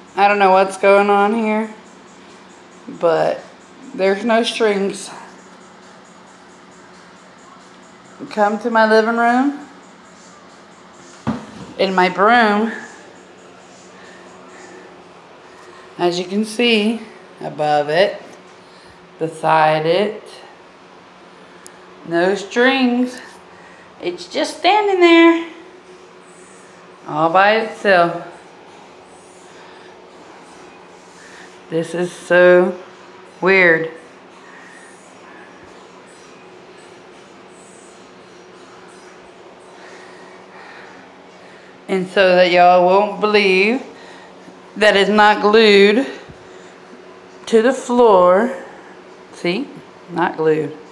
I don't know what's going on here, but there's no strings. Come to my living room. In my broom, as you can see, above it, beside it, no strings. It's just standing there all by itself. This is so weird. And so that y'all won't believe that it's not glued to the floor. See? Not glued.